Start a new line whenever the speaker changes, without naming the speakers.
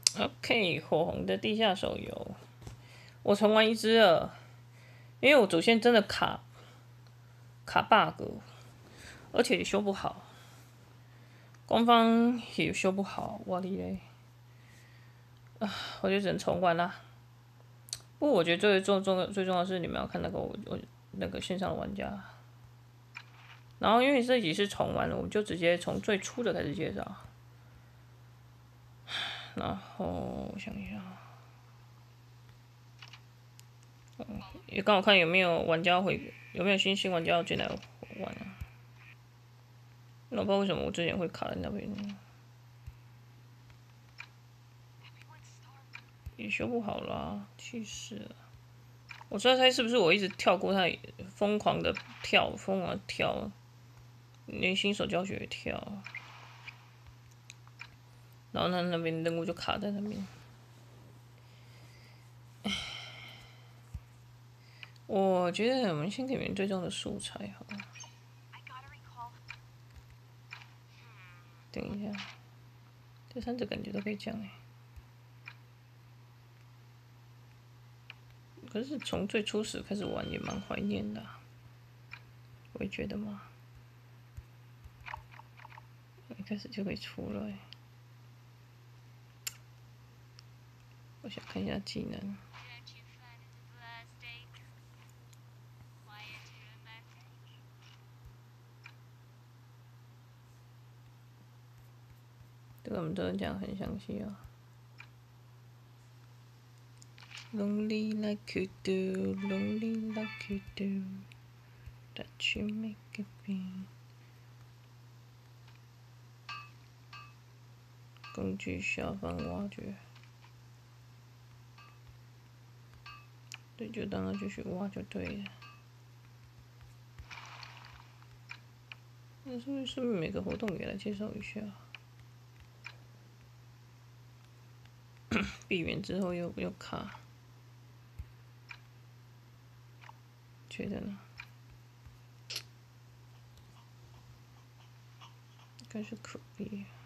OK，火红的地下手游，我重玩一只了，因为我主线真的卡 bug，而且也修不好，官方也修不好，我哩嘞，我就只能重玩啦。不过我觉得最重要的是你们要看那个我那个线上的玩家，然后因为这一集是重玩，我们就直接从最初的开始介绍。然后我想一下，也刚好看有没有玩家有没有新玩家进来玩啊？我不知道为什么我之前会卡在那边，也修不好啦，气死了！我在猜是不是我一直跳过他，疯狂的跳，连新手教学也跳，然后他那边任务就卡在那边。我觉得我们先给你们最终的素材好了。等一下，这三者感觉都可以讲哎。可是从最初始开始玩也蛮怀念的、啊，我也觉得嘛。一开始就可以出了、欸。我想看一下技能。这个我们都讲很详细啊。Lonely like you do, lonely like you do, that you make it be。工具下方挖掘，对，就让他继续挖就对了。那是不是每个活动也来介绍一下？闭源之后又卡，觉得呢？应该是可以。